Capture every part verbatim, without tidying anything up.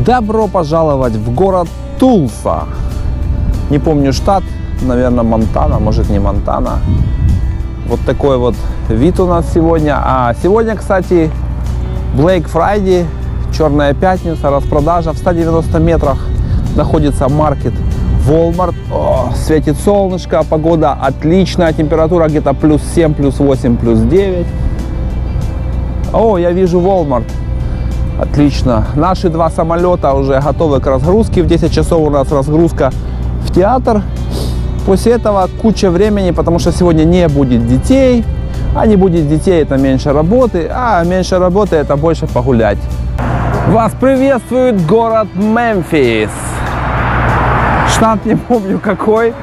Добро пожаловать в город Тулса. Не помню штат, наверное, Монтана, может не Монтана. Вот такой вот вид у нас сегодня. А сегодня, кстати, Black Friday, Черная пятница, распродажа. В ста девяноста метрах находится маркет Walmart. О, светит солнышко, погода отличная, температура где-то плюс семь, плюс восемь, плюс девять. О, я вижу Walmart. Отлично. Наши два самолета уже готовы к разгрузке. В десять часов у нас разгрузка в театр. После этого куча времени, потому что сегодня не будет детей. А не будет детей — это меньше работы. А меньше работы — это больше погулять. Вас приветствует город Мемфис. Штат не помню какой.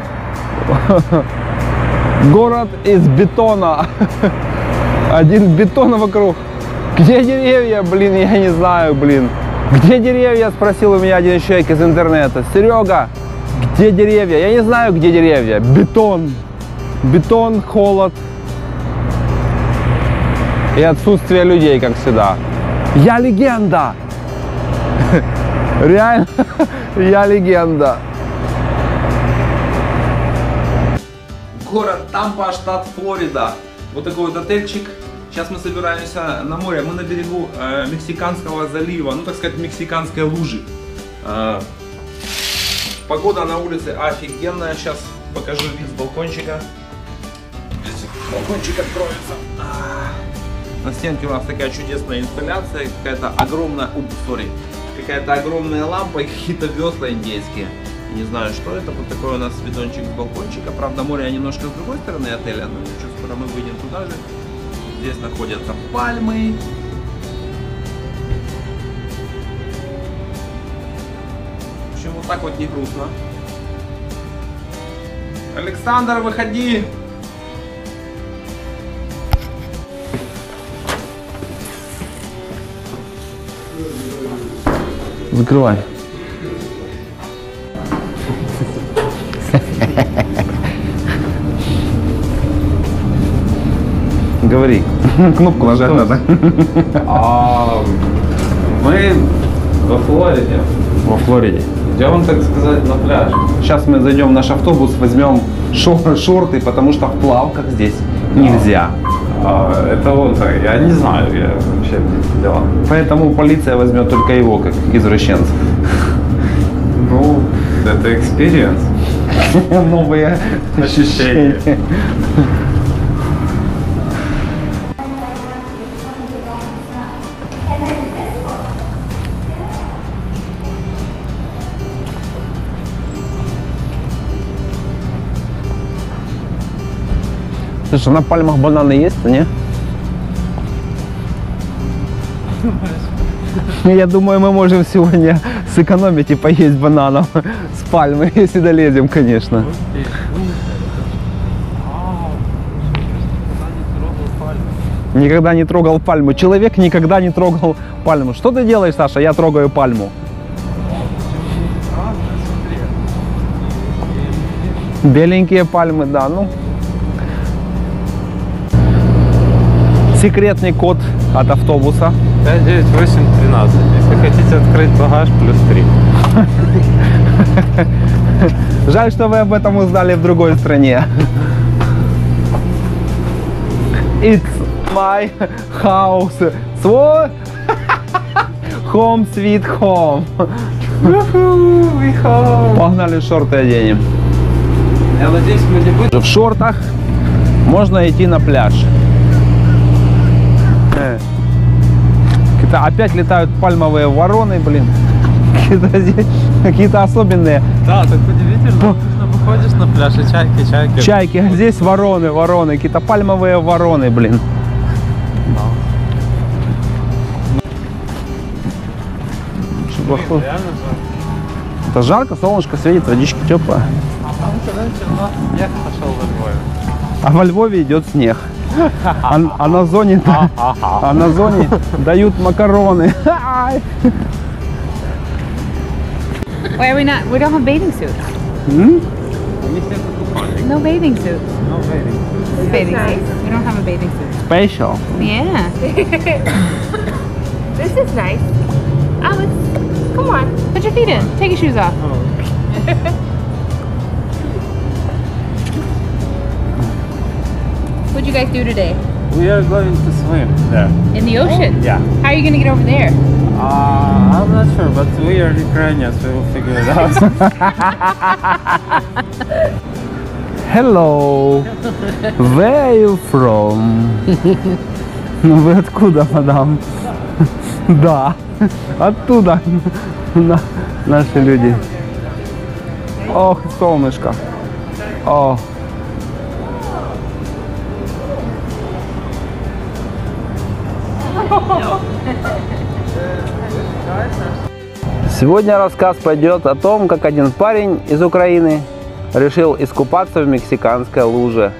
Город из бетона. Один бетон вокруг. Где деревья, блин, я не знаю, блин. Где деревья, спросил у меня один человек из интернета. Серега, где деревья? Я не знаю, где деревья. Бетон. Бетон, холод. И отсутствие людей, как всегда. Я легенда. Реально, я легенда. Город Тампа, штат Флорида. Вот такой вот отельчик. Сейчас мы собираемся на море. Мы на берегу э, Мексиканского залива, ну так сказать, Мексиканской лужи. Э, погода на улице офигенная. Сейчас покажу вид с балкончика. Балкончик откроется. А, на стенке у нас такая чудесная инсталляция. Какая-то огромная, уп, сори, какая-то огромная лампа и какие-то весла индейские. Не знаю, что это. Вот такой у нас видончик с балкончика. Правда, море немножко с другой стороны отеля, но ничего, скоро мы выйдем туда же. Здесь находятся пальмы. В общем, вот так вот не грустно. Александр, выходи! Закрывай. Говори. Кнопку нажать надо. А, мы во Флориде. Во Флориде. Идем, так сказать, на пляж. Сейчас мы зайдем в наш автобус, возьмем шор шорты, потому что в плавках здесь нельзя. А, это вот, я не знаю, я вообще не дела. Поэтому полиция возьмет только его, как извращенца. Ну, это экспириенс. Новые ощущения. Слушай, на пальмах бананы есть, не? Я думаю, мы можем сегодня сэкономить и поесть бананов с пальмы, если долезем, конечно. Никогда не трогал пальму. Человек никогда не трогал пальму. Что ты делаешь, Саша? Я трогаю пальму. Беленькие пальмы, да, ну. Секретный код от автобуса. пять девять восемь тринадцать. Если хотите открыть багаж, плюс три. Жаль, что вы об этом узнали в другой стране. It's my house. Свой home sweet home. Погнали, шорты оденем. Я надеюсь, мы не будем. В шортах можно идти на пляж. Опять летают пальмовые вороны, блин. Какие-то какие-то особенные. Да, так удивительно. Обычно выходишь на пляж и чайки, чайки. Чайки, а здесь вороны, вороны. Какие-то пальмовые вороны, блин. Блин, реально жарко. Это жарко, солнышко светит, водичка теплая. А там когда темно, снег пошел во Львове. А во Львове идет снег. А, а на зоне, а на зоне дают макароны. Why are we not? We don't have bathing suits. Hmm? No bathing suits. No bathing. Bathing suits. We don't have a bathing suit. Special. Yeah. This is nice. Alice, come on. your feet in. Take your shoes off. What'd you guys do today? We are going to swim there. In the ocean? Yeah. How are you gonna get over there? Uh, I'm not sure, but we are Ukrainians. We will figure it out. Hello. Where are you from? Ну вы откуда, мадам? Да, оттуда На- наши люди. Ох, солнышко. О. Сегодня рассказ пойдет о том, как один парень из Украины решил искупаться в мексиканской луже.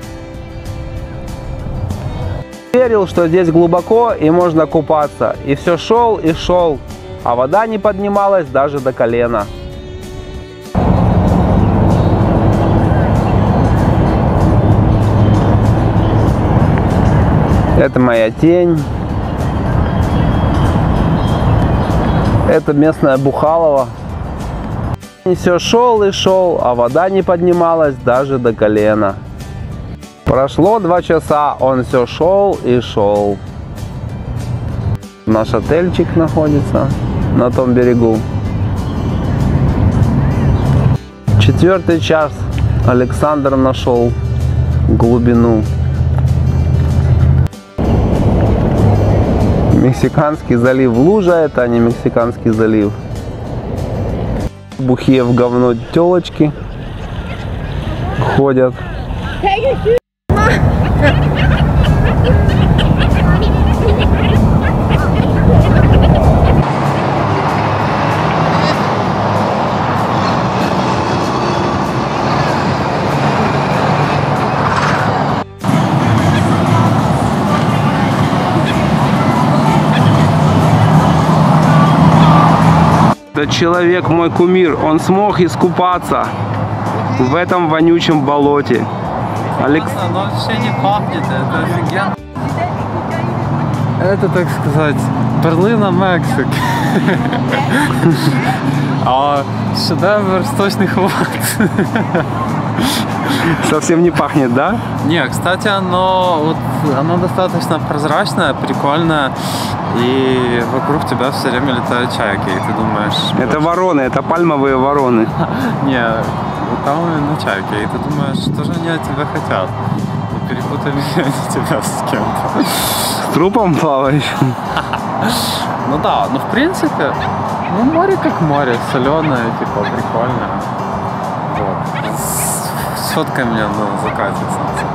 Верил, что здесь глубоко и можно купаться, и все шел и шел, а вода не поднималась даже до колена. Это моя тень. Это местная Бухалова. И все шел и шел, а вода не поднималась даже до колена. Прошло два часа, он все шел и шел. Наш отельчик находится на том берегу. Четвертый час. Александр нашел глубину. Мексиканский залив. Лужа это, а не Мексиканский залив. Бухие в говно телочки ходят. Это человек мой кумир, он смог искупаться в этом вонючем болоте. Алекс... Оно вообще не пахнет, это офигенно. Это, так сказать, перлина Мексики. А шедевр сточных вод. Совсем не пахнет, да? Не, кстати, оно, вот, оно достаточно прозрачное, прикольное, и вокруг тебя все время летают чайки, и ты думаешь... Это вот, вороны, это пальмовые вороны. не, там именно чайки, и ты думаешь, что же они от тебя хотят? И перепутали они тебя с кем-то. С трупом плавающим? Ну да, ну в принципе, ну море как море, соленое, типа, прикольное. Вот. Сфоткай меня на закате, солнце.